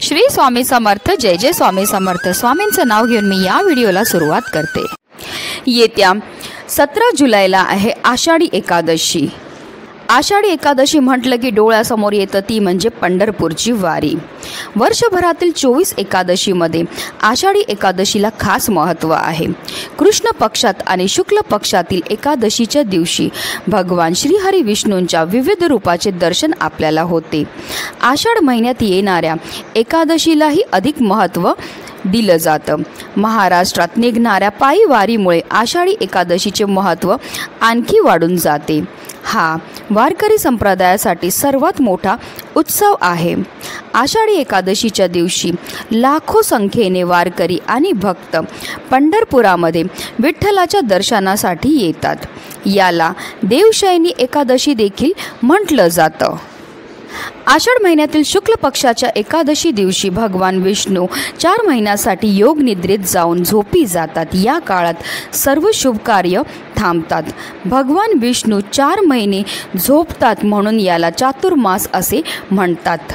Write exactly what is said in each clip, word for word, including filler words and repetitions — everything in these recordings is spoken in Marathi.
श्री स्वामी समर्थ। जय जय स्वामी समर्थ। स्वामींचं नाव घेऊन मी या व्हिडिओला सुरुवात करते। येत्या सतरा जुलैला आहे आषाढी एकादशी। आषाढी एकादशी म्हटलं की डोळ्यासमोर येतं ती म्हणजे पंढरपूरची वारी। वर्षभरातील चोवीस एकादशीमध्ये आषाढी एकादशीला खास महत्त्व आहे। कृष्ण पक्षात आणि शुक्ल पक्षातील एकादशीच्या दिवशी भगवान श्रीहरी विष्णूंच्या विविध रूपाचे दर्शन आपल्याला होते। आषाढ महिन्यात येणाऱ्या एकादशीलाही अधिक महत्त्व दिलं जातं। महाराष्ट्रात निघणाऱ्या पायी वारीमुळे आषाढी एकादशीचे महत्त्व आणखी वाढून जाते। हा वारकरी संप्रदायासाठी सर्वात मोठा उत्सव आहे। आषाढी एकादशीच्या दिवशी लाखो संख्येने वारकरी आणि भक्त पंढरपुरामध्ये विठ्ठलाच्या दर्शनासाठी येतात। याला देवशयनी एकादशी देखील म्हटलं जातं। आषाढ महिन्यातील शुक्ल पक्षाच्या एकादशी दिवशी भगवान विष्णू चार महिन्यासाठी योग निद्रेत जाऊन झोपी जातात। या काळात सर्व शुभ कार्य थांबतात। भगवान विष्णू चार महिने झोपतात म्हणून याला चातुर्मास असे म्हणतात।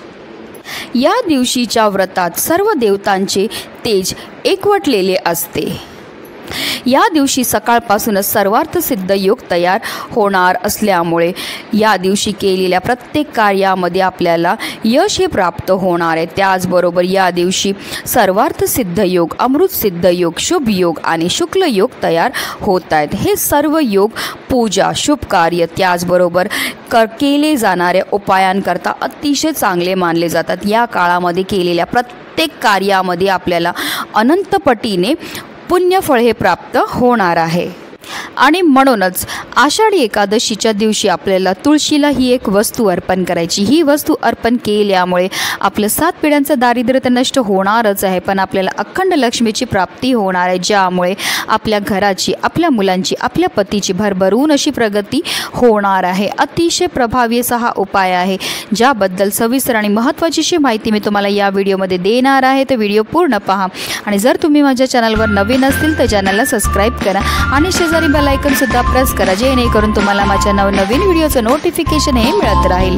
या दिवशीच्या व्रतात सर्व देवतांचे तेज एकवटलेले असते। या दिवशी सकाळपासूनच सर्वार्थ सिद्ध योग तयार होणार असल्यामुळे या दिवशी केलेल्या प्रत्येक कार्यामध्ये आपल्याला यश हे प्राप्त होणार आहे। त्याचबरोबर या दिवशी सर्वार्थ सिद्ध योग, अमृत सिद्ध योग, शुभ योग आणि शुक्ल योग तयार होत आहेत। हे सर्व योग पूजा, शुभ कार्य त्याचबरोबर कर केले जाणाऱ्या उपायांकरता अतिशय चांगले मानले जातात। या काळामध्ये केलेल्या प्रत्येक कार्यामध्ये आपल्याला अनंतपटीने पुण्यफळ हे प्राप्त होणार आहे। आणि म्हणूनच आषाढी एकादशीच्या दिवशी आपल्याला तुळशीला ही एक वस्तू अर्पण करायची। ही वस्तू अर्पण केल्यामुळे आपलं सात पिढ्यांचं दारिद्र्य तर नष्ट होणारच आहे, पण आपल्याला अखंड लक्ष्मीची प्राप्ती होणार आहे, ज्यामुळे आपल्या घराची, आपल्या मुलांची, आपल्या पतीची भरभरून अशी प्रगती होणार आहे। अतिशय प्रभावी असा हा उपाय आहे, ज्याबद्दल सविस्तर आणि महत्त्वाची अशी माहिती मी तुम्हाला या व्हिडिओमध्ये देणार आहे। तर व्हिडिओ पूर्ण पहा आणि जर तुम्ही माझ्या चॅनलवर नवीन असतील तर चॅनलला सबस्क्राईब करा आणि शेजारी बेल आयकॉन सुद्धा प्रेस करा, जेणेकरून तुम्हाला माझ्या नवनवीन व्हिडिओचं नोटिफिकेशन हे मिळत राहील।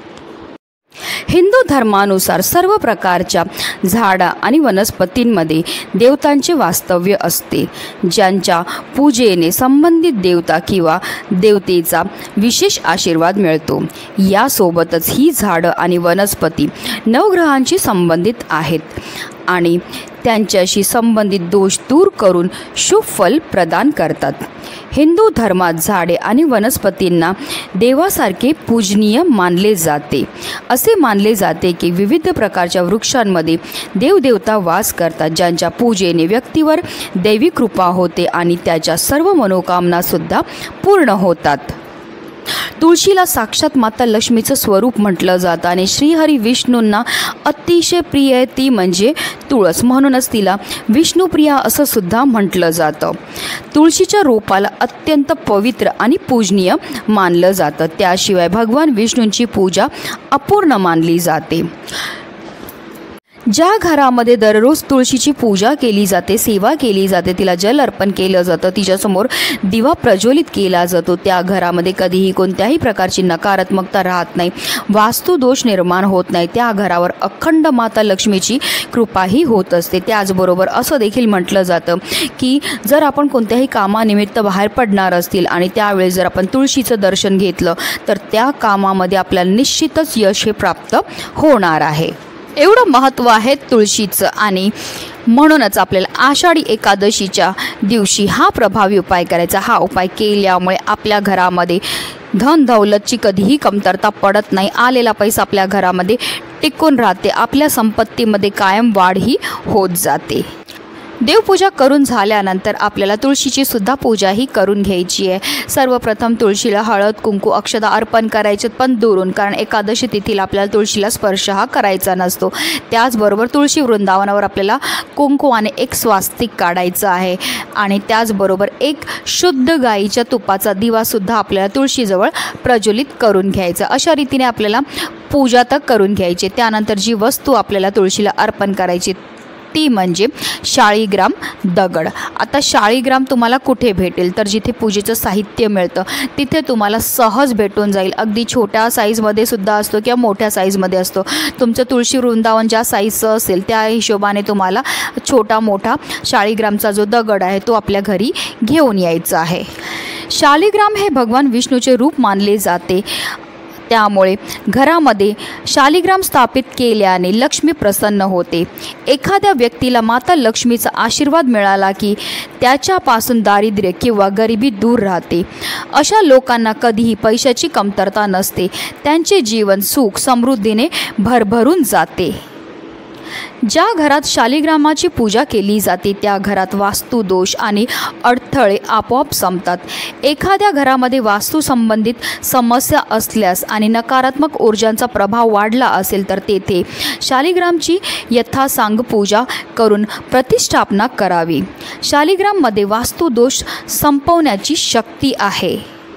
हिंदू धर्मानुसार सर्व प्रकारच्या झाडा आणि वनस्पतींमध्ये देवतांचे वास्तव्य असते, ज्यांच्या पूजेने संबंधित देवता किंवा देवतेचा विशेष आशीर्वाद मिळतो। यासोबतच ही झाडं आणि वनस्पती नवग्रहांशी संबंधित आहेत आणि त्यांच्याशी संबंधित दोष दूर करून शुभ फल प्रदान करतात। हिंदू धर्मात झाडे आणि वनस्पतींना देवासारखे पूजनीय मानले जाते। असे मानले जाते की विविध प्रकारच्या वृक्षांमध्ये देवदेवता वास करतात, ज्यांच्या पूजेने व्यक्तीवर दैवी कृपा होते आणि त्याच्या सर्व मनोकामनासुद्धा पूर्ण होतात। तुळशीला साक्षात माता लक्ष्मीचं स्वरूप म्हटलं जातं आणि श्रीहरी विष्णूंना अतिशय प्रिय आहे ती म्हणजे तुळस, म्हणूनच तिला विष्णुप्रिया असं सुद्धा म्हटलं जातं। तुळशीच्या रोपाला अत्यंत पवित्र आणि पूजनीय मानलं जातं। त्याशिवाय भगवान विष्णूंची पूजा अपूर्ण मानली जाते। ज्या घरामध्ये दररोज तुळशीची पूजा केली जाते, सेवा केली जाते, तिला जल अर्पण केलं जातं, तिच्यासमोर दिवा प्रज्वलित केला जातो, त्या घरामध्ये कधीही कोणत्याही प्रकारची नकारात्मकता राहत नाही, वास्तुदोष निर्माण होत नाही, त्या घरावर अखंड माता लक्ष्मीची कृपाही होत असते। त्याचबरोबर असं देखील म्हटलं जातं की जर आपण कोणत्याही कामानिमित्त बाहेर पडणार असतील आणि त्यावेळेस जर आपण तुळशीचं दर्शन घेतलं तर त्या कामामध्ये आपल्याला निश्चितच यश हे प्राप्त होणार आहे। एवढं महत्त्व आहे तुळशीचं आणि म्हणूनच आपल्याला आषाढी एकादशीच्या दिवशी हा प्रभावी उपाय करायचा। हा उपाय केल्यामुळे आपल्या घरामध्ये धन दौलतची कधीही कमतरता पडत नाही, आलेला पैसा आपल्या घरामध्ये टिकून राहते, आपल्या संपत्तीमध्ये कायम वाढही होत जाते। देवपूजा करून झाल्यानंतर आपल्याला तुळशीची सुद्धा पूजाही करून घ्यायची आहे। सर्वप्रथम तुळशीला हळद, कुंकू, अक्षता अर्पण करायचे, पण दुरून, कारण एकादशी तिथीला आपल्याला तुळशीला स्पर्श हा करायचा नसतो। त्याचबरोबर तुळशी वृंदावनावर आपल्याला कुंकू आणि एक स्वास्तिक काढायचं आहे आणि त्याचबरोबर एक शुद्ध गाईच्या तुपाचा दिवासुद्धा आपल्याला तुळशीजवळ प्रज्वलित करून घ्यायचा। अशा रीतीने आपल्याला पूजा तर करून घ्यायची। त्यानंतर जी वस्तू आपल्याला तुळशीला अर्पण करायची ती म्हणजे शाळीग्राम दगड। आता शाळीग्राम तुम्हाला कुठे भेटेल तर जिथे पूजेचं साहित्य मिळतं तिथे तुम्हाला सहज भेटून जाईल। अगदी छोट्या साईजमध्ये सुद्धा असतो किंवा मोठ्या साईजमध्ये असतो। तुमचं तुळशी वृंदावन ज्या साईजचं असेल त्या हिशोबाने तुम्हाला छोटा मोठा शाळीग्रामचा जो दगड आहे तो आपल्या घरी घेऊन यायचा आहे। शालिग्राम हे भगवान विष्णूचे रूप मानले जाते, त्यामुळे घरामध्ये शालिग्राम स्थापित केल्याने लक्ष्मी प्रसन्न होते। एखाद्या व्यक्तीला माता लक्ष्मीचा आशीर्वाद मिळाला की त्याच्यापासून दारिद्र्य किंवा गरिबी दूर राहते। अशा लोकांना कधीही पैशाची कमतरता नसते, त्यांचे जीवन सुख समृद्धीने भरभरून जाते। ज्या घरात शालिग्रामाची पूजा केली जाते त्या घरात वास्तुदोष आणि अडथळे आपोआप संपतात। एखाद्या घरामध्ये वास्तू संबंधित समस्या असल्यास आणि नकारात्मक ऊर्जांचा प्रभाव वाढला असेल तर तेथे शालिग्रामची यथासांग पूजा करून प्रतिष्ठापना करावी। शालिग्राममध्ये वास्तुदोष संपवण्याची शक्ती आहे।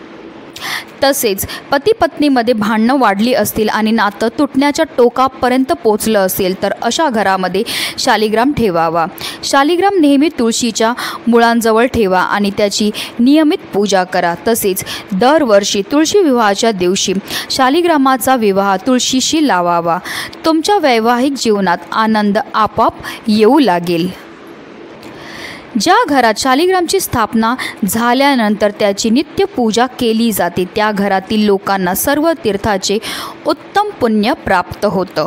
तसेच पती पत्नीमध्ये भांडणं वाढली असतील आणि नातं तुटण्याच्या टोकापर्यंत पोचलं असेल तर अशा घरामध्ये शालिग्राम ठेवावा। शालिग्राम नेहमी तुळशीच्या मुळांजवळ ठेवा आणि त्याची नियमित पूजा करा। तसेच दरवर्षी तुळशी विवाहाच्या दिवशी शालिग्रामाचा विवाह तुळशीशी लावावा। तुमच्या वैवाहिक जीवनात आनंद आपोआप येऊ लागेल। ज्या घरात शालिग्रामची स्थापना झाल्यानंतर त्याची नित्य पूजा केली जाते त्या घरातील लोकांना सर्व तीर्थाचे उत्तम पुण्य प्राप्त होतं।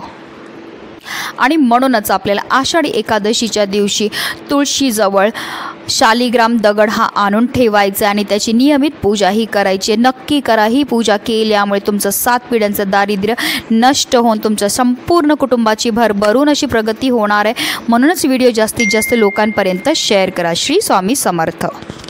आणि म्हणूनच आपल्याला आषाढी एकादशीच्या दिवशी तुळशीजवळ शालिग्राम दगड हा आणून ठेवायचा आणि त्याची नियमित पूजा ही करायची। नक्की करा, ही पूजा केल्यामुळे तुमचं सात पिढ्यांचं दारिद्र्य नष्ट होऊन तुमच्या संपूर्ण कुटुंबाची भरभरून अशी प्रगती होणार आहे। म्हणूनच व्हिडिओ जास्तीत जास्त लोकांपर्यंत शेअर करा। श्री स्वामी समर्थ।